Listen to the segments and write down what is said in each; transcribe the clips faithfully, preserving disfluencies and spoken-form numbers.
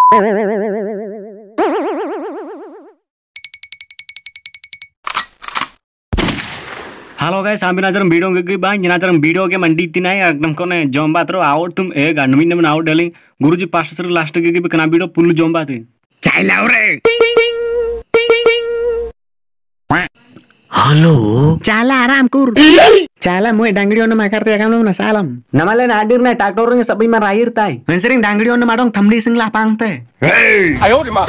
Halo guys, sambil nazaram video gigi bang, nazaram video ke mandi tina ya, agam kone jomba tro out tum eh gandmi nemen out darling. Guruji pastor last gigi be kena video pullu jomba tu. Cai laure. Halo. Cala aram kur. Cala mue dangri ono makar te agam na salam. Namale na adir na traktor nya sabi mar air tai. Mensering dangri ono madong thamli sing lapang te. Hey. Ayo di ma.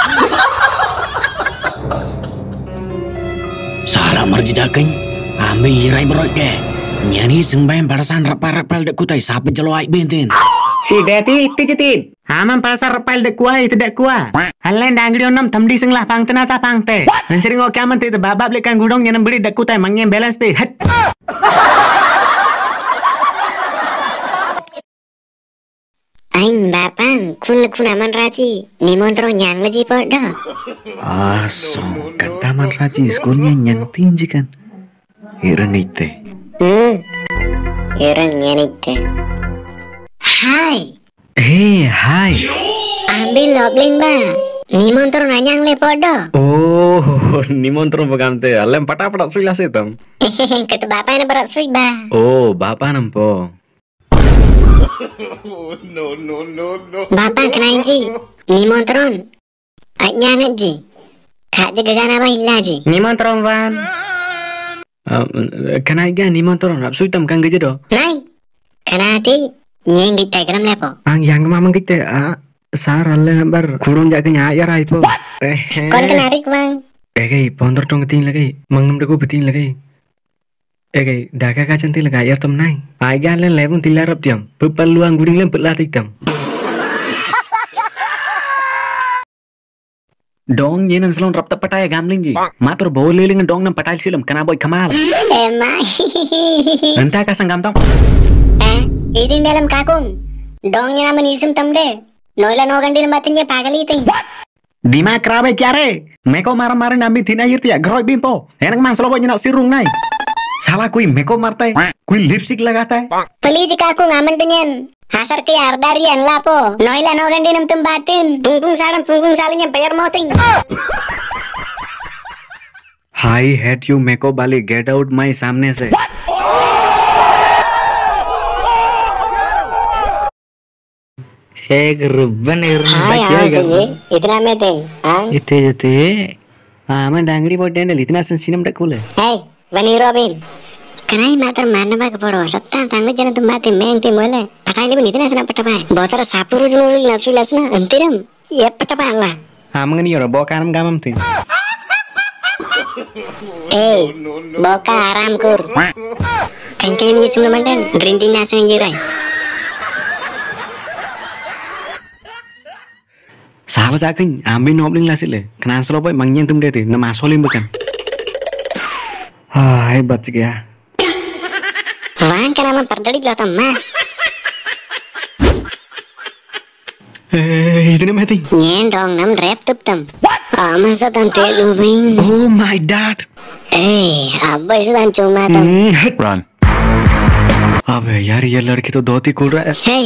Salah marji dakeng. Ami rai berot ke. Nyani sembang barasan rapal-rapal dek kutai sapi jelo ai benten. Si deti tijitit. Hamam pasar rapal dek kuai tidak kuah. Halen dangri onam thamdi sing lah pangte nata pangte. Sering oke aman te babab lekan gudong nyanam beli dek kutai mangnya balance te. Het. Aing bapang kun kun aman raji nimontro nyang leji podo. Ah so kata aman raji skolnya nyang tinji kan. Irenite. Hmm. Irenite. Hai. Hey, hai. Ambil lobling ba. Nimontro nanyang le podo. Oh, nimontro pagante. Alem pata-pata sui lah setam. Kata bapak na berat sui ba. Oh, bapak nampo. No no no no. Bapak kenain ji. Nimontron. Aknya anak ji. Kak jaga gana ba illa ji. Nimontron van. Kenai ga nimontron rap sui tam kang gejedo. Nai. Kenati nyeng di telegram lepo. Ang yang mamang kita ah sar alle number kurung jaga nya ya rai po. Eh. Kon kenarik bang. Eh gai pondor tong tin lagi. Mangam deko betin lagi. Eh gai daga ka cantik lagi air tam nai. Ai ga len levun tilarap diam. Pepaluang guring lem pelat hitam. Dong nyenan selon rap tapataya gambling ji. Matur bawa leling dong nam patai silam kena boy kamal. Emai. Entah kasang gampang. Eh, idin dalam kakung. Dong nya naman isum tamde. Noila no gandi nambatin pagal itu. Dima krabe kiare. Meko marah-marah nambi tina yirti ya groy bimpo. Enak man selo boy nyenak sirung nai. Salah kui meko martai. Kui lipstick lagata. Peli ji kakung aman penyen. Hasar ke ardarian lapo. Noila no gandi nam tembatin. Pungpung saran pungpung salinya bayar moting. I hate you meko bali get out my सामने से. एक रुबन इतना में थे इतने जते हाँ मैं डांगरी बोट डेंडल इतना संसीनम डक बोले hey बनी रोबिन कनाई मात्र मारने बाग पड़ो सत्ता तांगे जन तुम बातें मैं इंते मोले पटाई लेबन इतना सना पटापाए बहुत सारा सापुरु जुनूर लसु लसना अंतिरम ये पटापाए अल्लाह हाँ मंगनी योरो बोकानम गामम थी hey boka aram kur kengke ni semua mandan green tea nasi yang jirai salah jakin amin nobling lah sile kena selo boy mangnya tum deh nama solim bukan ah hebat sih ya wang kenapa perdari gelatan mah eh itu nih mati nyendong nam rap tup tam ah masa tante lubing oh my dad eh abah sedang cuma tam run अबे यार ये लड़की तो धोती खोल रहा है hey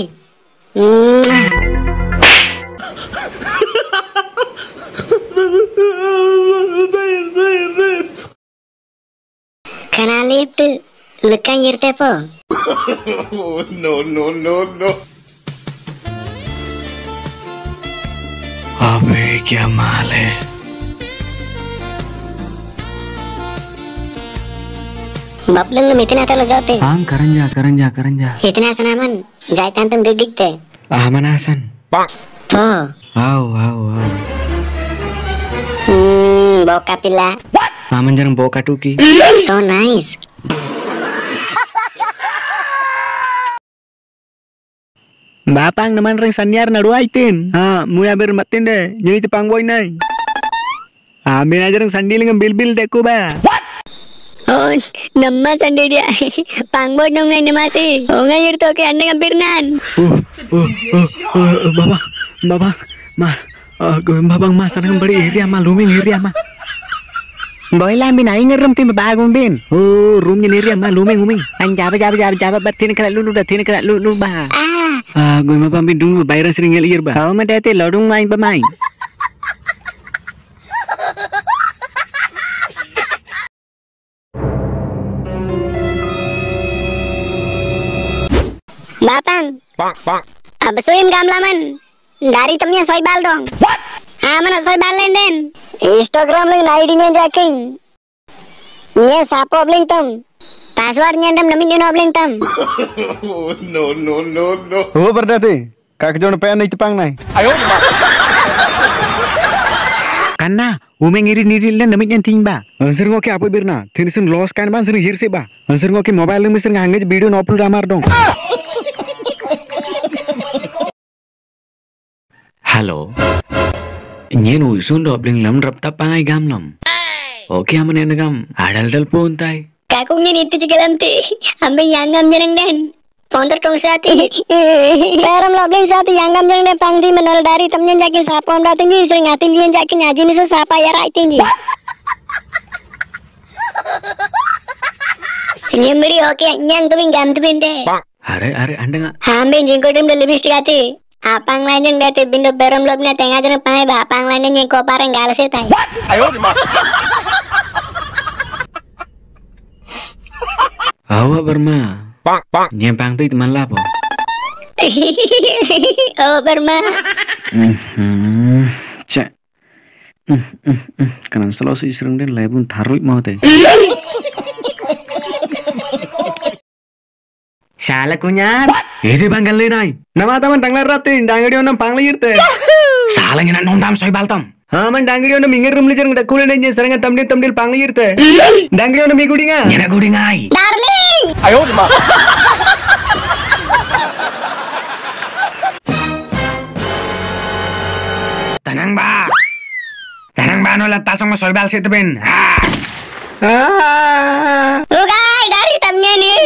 Kana lift lekan yirte po No no no no. अबे क्या माल है Bableng mitin atau lo jote हाँ करंजा करंजा करंजा इतना सनामन जाय tantum gegikte aman Hasan po wow wow wow hmm boka pila aman jarang bawa katuki so nice Bapang naman ring sanyar na ruaitin ha muya ber matin de jadi tepang boy nai amin aja ring sandi lingam bil bil deku ba oh nama sandi dia pangboy nong ngai mati oh ngayir to ke ande ngabirnan uh uh uh babang babang ma babang ma sanang bari area ma lumin area ma boy la min ai ngeram tim bagong bin oh room nya area ma luming luming an jaba jaba jaba jaba batin kala lu lu datin kala lu lu ba ah Ah, gue mah pamit dulu bayar sering ngelir ba. Kau mah dati lodung main pemain. Bapang. Ab suim gamlaman. Dari temnya soibal dong. What? Ah, mana soibal lenden. Instagram link I D nya jaking. Nya sapo bling tam. Password nya ndam namin dino bling tam. Oh, no, no, no, no. Oh berdati. Kak jono pen itu pang nai. Ayo, Karena umeng iri niri len namit yang tingba. Answer ngoke apa birna. Thinsun loss kan ban sering hirse ba. Answer ngoke mobile link sering hangge video no upload amar dong. Halo. Nyen usun do bling lam rap tap pangai gam lam. Oke aman yang gam. Adal dal pun tai. Kakungnya itu juga lamti. Ambil yang gam jeneng den. Pontor tong sati. Peram lobling sati yang gam jeneng den pangdi menol dari temnya jakin sapa om dateng ji sering ngati lian jakin aji nisu sapa ya rai tinggi. Nyemberi oke nyang tuh gam tuh binde. Are are anda nggak? Hambil jengko dem lebih sekati. Apang lainnya dati bindo peram lobnya tengah jeneng pangai ba. Apang lainnya nyengko pareng galas itu. ayo, Awak berma. Nyempang tu teman lah po. Oh berma. Hmm, cek. Hmm, hmm, hmm. Kanan selalu si sering den lebun taruh mau teh. Salah kunyar. Ini banggal lenai. Nama taman tanglar rapti. Dangri onam pang lir te. Salah ngina nondam soy baltom. Haman dangri onam ingir rum lijar ngada kulen aja sering tamdil tamdil pang lir te. Dangri onam igudinga. Nyana gudingai. Darling. ayo, Tenang ba. Tenang ba no latasong soy bal situ ben. Ah. Bukai dari temnya nih.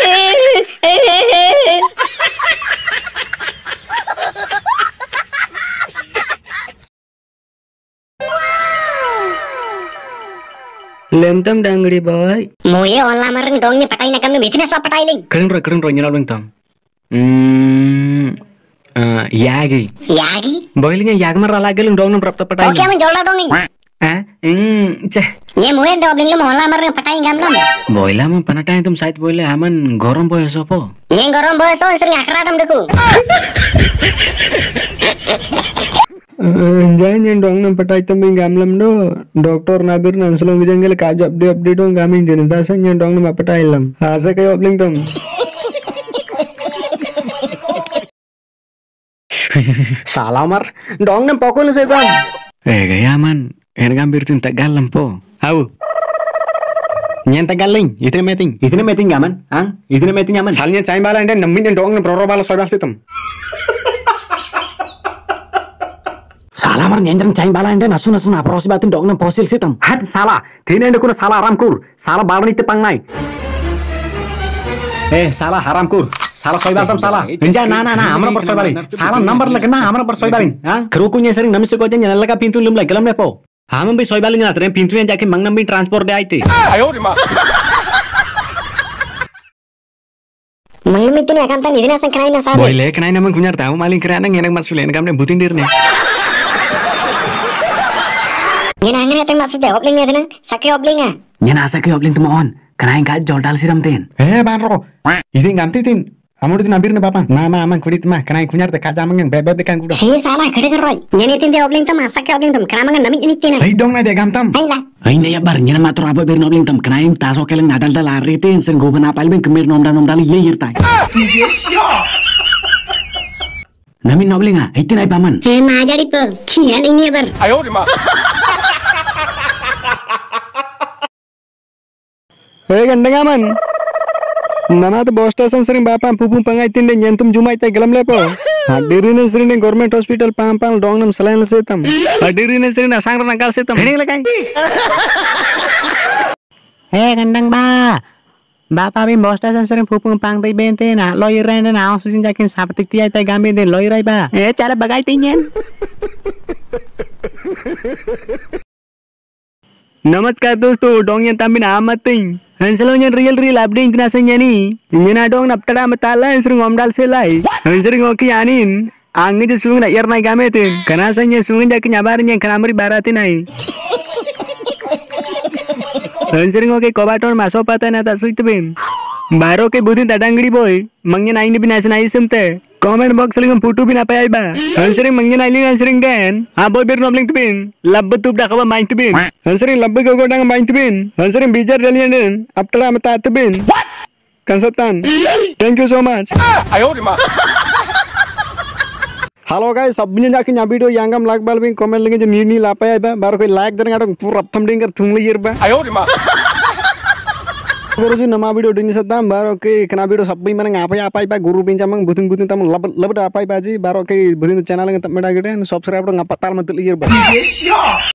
Lentam dangri boy. Muye olah mareng dongnya patai nakam nih bisnis apa patai ling. Keren roy keren roy nyala bang tom. Hmm. Uh, yagi. Yagi. Boilingnya yag mar lagi leng dong nang rapta patai. Oke aman jola dong nih. Ah, hmm, ceh. Nye muye dobling lu olah mareng patai gamlam. Boila man panata tum site boile aman gorom boy sopo. Nye gorom boy so sering akradam deku. Jangan yang dong nam patai tambing gamlam do. Doktor nabir nan selong gijanggal kajo update update dong gamin jenis dasan yang dong nam patai lam. Asa kayo upling tom. Salah mar. Dong nam pokok nasi tom. Eh gaya man. En gambir tin tak galam po. Au. Nyen tak galing. Itne meeting. Itne meeting gaman. Ang. Itne meeting gaman. Salnya cain bala ande namin yang dong nam proro bala soal basi tom. Salah mar nyenjang cain bala ende nasu nasu na prosi batin dong nam posil sitam. Hat salah. Tine ande kuna salah haramkur. Salah bala ni tepang nai. Eh salah haramkur. Salah soal batam salah. Enja na na na amra bersoy balin. Salah number lagi na amra bersoy balin. Ah. Kerukunya sering nami sekoja nyala laga pintu lum lagi galam lepo. Haman bi soy balin na tren pintu yang jakin mang nam bi transport de aite. ayo, Manglum itu nih akan tan ini asal kenai nasabe. Boile kenai namang kunyar tahu maling kerana ngenak masulen kamne butin dirne. Nye nangan ya teng maksudnya obling ya tenang. Sakit obling ah. Nyana asa ke obling temoon. Kenai ka jol dal siram tin. Eh banro. Ini ngamti tin. Amor itu nabir ne bapan. Mama aman kudit mah kenai kunyar te kaja mangen bebek dekan kuda. Si salah kede keroy. Nye nih tin dia obling tam sakit obling tam. Kenapa nggak nami ini tin? Hei dong na de gamtam. Ayolah. Ai ne ya bar nyana matur apa bir nobling tam kenai taso keleng nadal dal ari tin sen go bana pal ben kemir nom dan nom dal ye yirtai. Nami nobling ah. Itin ai paman. Eh mah jadi pe. Cian ini ber. ayo, Hei gandeng aman. Nama tu bos station sering bapan pupung pangai tin de nyentum jumai te galam lepo. Hadiri ne sering de government hospital pam pam dong nam selain setam. Hadiri ne sering asang rangkal setam. Ini lekai. Eh gandang ba. Bapak bin bos station sering pupung pang tai bente na loiran na oksigen jakin sapatik tiai tai gambe de loirai ba. Eh cara bagai tinyen. Namaskar dosto, dong yang tampin amat ting. Hanselo yang real real update internasional ni. Nyena dong naptada matala yang sering ngomdal selai. Hansering oki anin. Angin je sungai nak air naik gametin. Karena sanya sungai jadi nyabarin yang kenamri baratin ai. Hansering oki kobaton masuk patah nata suit bin. Baru ke budin tadangri boy. Mangnya naik ni binasa naik semte. Comment box lagi foto bin apa ya iba. Hansering mangnya naik ni hansering kan. Aboy bir nobling tu bin. Lab betul dah kawan main tu bin. Hansering lab kau kau dang main tu bin. Hansering bijar dalian den. Aptala mata tu bin. Kansatan. Thank you so much. Ayo mak. Halo guys, सबने जाके यहाँ video यांगम like बाल भी comment लेंगे जो नी नी लापाया है बार कोई like देने का तो पूरा थंब देंगे थूंग ले ये बा Ayo mak. गुरु जी नमा वीडियो डिनी सदा बार ओके कना वीडियो सब भी मैंने आप आप आई बा गुरु पिंचा मंग बुतिन बुतिन तम लब लब आप आई बाजी बार ओके बुतिन चैनल में तब मेरा गिटे सब्सक्राइब तो ngapa tal मत ले ये बा